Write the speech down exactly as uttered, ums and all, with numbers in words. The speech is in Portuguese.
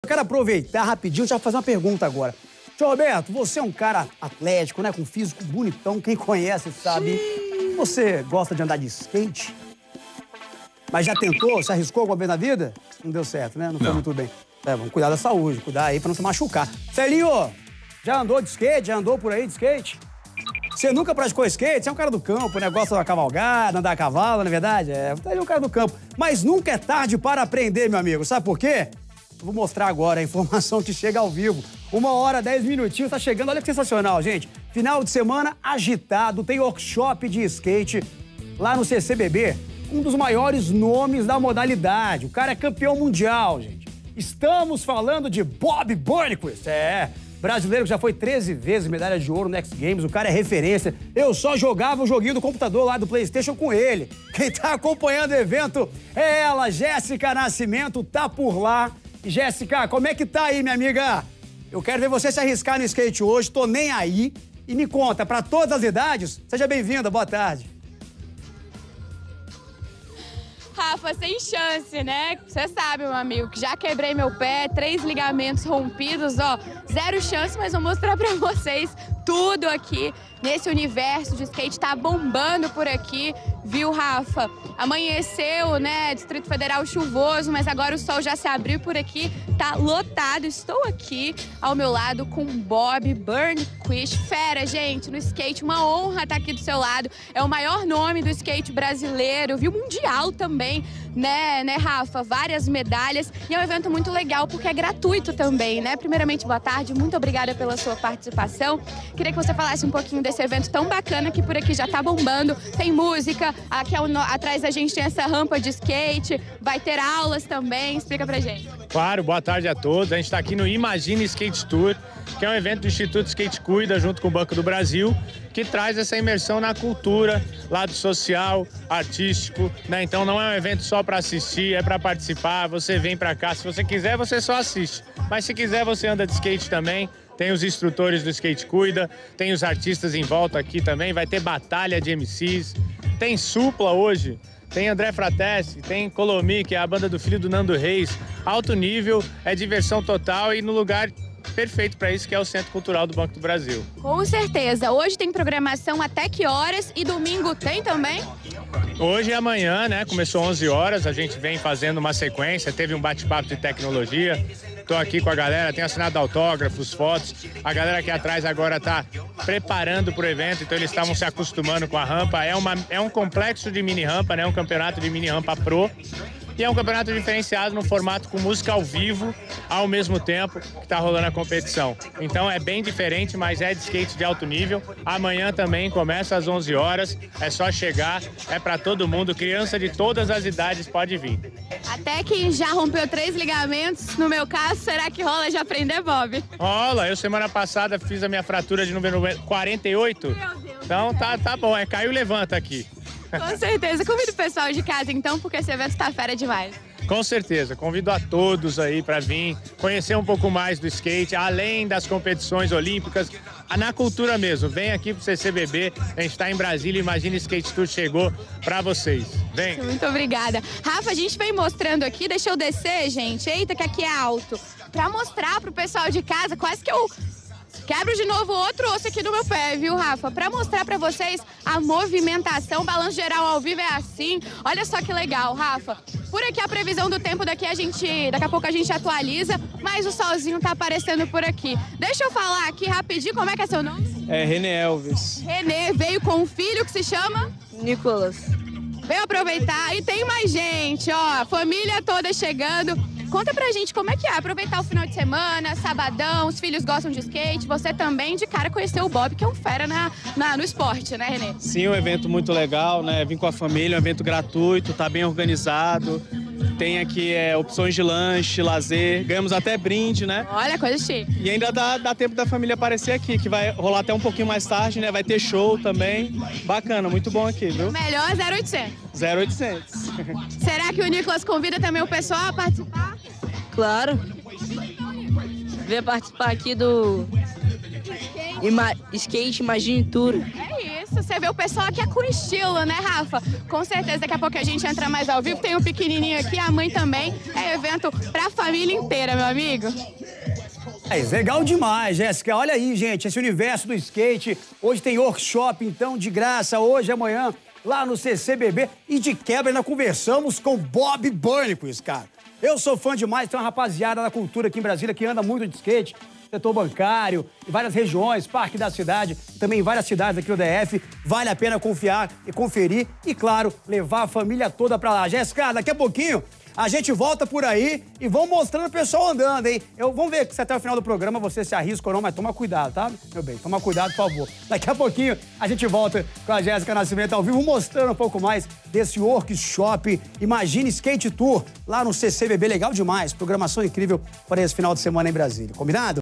quero aproveitar rapidinho e já fazer uma pergunta agora. Tio Roberto, você é um cara atlético, né? Com físico bonitão, quem conhece sabe. Sim. Você gosta de andar de skate? Mas já tentou? Se arriscou alguma vez na vida? Não deu certo, né? Não, não. foi muito bem. É, vamos cuidar da saúde, cuidar aí pra não se machucar. Celinho, já andou de skate? Já andou por aí de skate? Você nunca praticou skate? Você é um cara do campo, né? Gosta da cavalgada, andar a cavalo, na verdade? É, você é um cara do campo. Mas nunca é tarde para aprender, meu amigo. Sabe por quê? Eu vou mostrar agora a informação que chega ao vivo. Uma hora, dez minutinhos, tá chegando. Olha que sensacional, gente. Final de semana agitado, tem workshop de skate lá no C C B B. Um dos maiores nomes da modalidade. O cara é campeão mundial, gente. Estamos falando de Bob Burnquist. É... brasileiro que já foi treze vezes medalha de ouro no X Games, o cara é referência. Eu só jogava o joguinho do computador lá do PlayStation com ele. Quem tá acompanhando o evento é ela, Jéssica Nascimento, tá por lá. Jéssica, como é que tá aí, minha amiga? Eu quero ver você se arriscar no skate hoje, tô nem aí. E me conta, pra todas as idades, seja bem-vinda, boa tarde. Rafa, sem chance, né? Você sabe, meu amigo, que já quebrei meu pé, três ligamentos rompidos, ó. Zero chance, mas vou mostrar pra vocês tudo aqui nesse universo de skate. Tá bombando por aqui, viu, Rafa? Amanheceu, né? Distrito Federal chuvoso, mas agora o sol já se abriu por aqui. Tá lotado. Estou aqui ao meu lado com Bob Burnquist. Fera, gente, no skate. Uma honra estar aqui do seu lado. É o maior nome do skate brasileiro, viu? Mundial também, né, né, Rafa? Várias medalhas. E é um evento muito legal porque é gratuito também, né? Primeiramente, boa tarde. Muito obrigada pela sua participação. Queria que você falasse um pouquinho desse evento tão bacana que por aqui já tá bombando. Tem música, aqui ao, atrás da gente tem essa rampa de skate, vai ter aulas também. Explica pra gente. Claro, boa tarde a todos. A gente está aqui no Imagine Skate Tour, que é um evento do Instituto Skate Cuida, junto com o Banco do Brasil, que traz essa imersão na cultura, lado social, artístico, né? Então não é um evento só para assistir, é para participar. Você vem para cá, se você quiser, você só assiste. Mas se quiser, você anda de skate também. Tem os instrutores do Skate Cuida, tem os artistas em volta aqui também, vai ter batalha de M Cs, tem supla hoje, tem André Fratessi, tem Colomi, que é a banda do filho do Nando Reis. Alto nível, é diversão total e no lugar perfeito para isso, que é o Centro Cultural do Banco do Brasil. Com certeza. Hoje tem programação até que horas e domingo tem também? Hoje e amanhã, né? Começou onze horas, a gente vem fazendo uma sequência, teve um bate-papo de tecnologia. Tô aqui com a galera, tenho assinado autógrafos, fotos. A galera aqui atrás agora tá preparando pro evento, então eles estavam se acostumando com a rampa. É, uma, é um complexo de mini rampa, né? Um campeonato de mini rampa pro. E é um campeonato diferenciado no formato com música ao vivo, ao mesmo tempo que está rolando a competição. Então é bem diferente, mas é de skate de alto nível. Amanhã também começa às onze horas, é só chegar, é para todo mundo, criança de todas as idades pode vir. Até quem já rompeu três ligamentos, no meu caso, será que rola de aprender, Bob? Rola, eu semana passada fiz a minha fratura de número quarenta e oito. Meu Deus. Então tá, tá bom, é caiu e levanta aqui. Com certeza. Convido o pessoal de casa, então, porque esse evento tá fera demais. Com certeza. Convido a todos aí para vir conhecer um pouco mais do skate, além das competições olímpicas, na cultura mesmo. Vem aqui pro C C B B, a gente tá em Brasília, Imagine Skate Tour chegou para vocês. Vem. Muito obrigada. Rafa, a gente vem mostrando aqui, deixa eu descer, gente. Eita, que aqui é alto. Pra mostrar pro pessoal de casa, quase que eu... quebro de novo outro osso aqui do meu pé, viu, Rafa? Pra mostrar pra vocês a movimentação, balanço geral ao vivo é assim. Olha só que legal, Rafa. Por aqui a previsão do tempo daqui a gente, daqui a pouco a gente atualiza, mas o solzinho tá aparecendo por aqui. Deixa eu falar aqui rapidinho, como é que é seu nome? É René Elvis. René, veio com um filho que se chama? Nicolas. Veio aproveitar e tem mais gente, ó, família toda chegando. Conta pra gente como é que é aproveitar o final de semana, sabadão, os filhos gostam de skate, você também de cara conheceu o Bob, que é um fera na, na, no esporte, né, Renê? Sim, um evento muito legal, né? Vim com a família, um evento gratuito, tá bem organizado. Tem aqui é, opções de lanche, lazer, ganhamos até brinde, né? Olha, coisa chique. E ainda dá, dá tempo da família aparecer aqui, que vai rolar até um pouquinho mais tarde, né? Vai ter show também. Bacana, muito bom aqui, viu? Melhor zero oitocentos. zero oitocentos. Será que o Nicolas convida também o pessoal a participar? Claro. Venha participar aqui do Ima... Skate Imagine Tour. É isso. isso, você vê o pessoal aqui é com estilo, né, Rafa? Com certeza, daqui a pouco a gente entra mais ao vivo. Tem um pequenininho aqui, a mãe também. É evento pra família inteira, meu amigo. É legal demais, Jéssica. Olha aí, gente, esse universo do skate. Hoje tem workshop, então, de graça, hoje e amanhã, lá no C C B B. E de quebra, ainda conversamos com Bob Burnquist, cara. Eu sou fã demais, tem uma rapaziada da cultura aqui em Brasília que anda muito de skate, setor bancário, em várias regiões, Parque da Cidade, também em várias cidades aqui no D F. Vale a pena confiar e conferir e, claro, levar a família toda pra lá. Jéssica, daqui a pouquinho a gente volta por aí e vamos mostrando o pessoal andando, hein? Eu, vamos ver se até o final do programa você se arrisca ou não, mas toma cuidado, tá, meu bem? Toma cuidado, por favor. Daqui a pouquinho a gente volta com a Jéssica Nascimento ao vivo, mostrando um pouco mais desse workshop Imagine Skate Tour lá no C C B B. Legal demais, programação incrível para esse final de semana em Brasília. Combinado?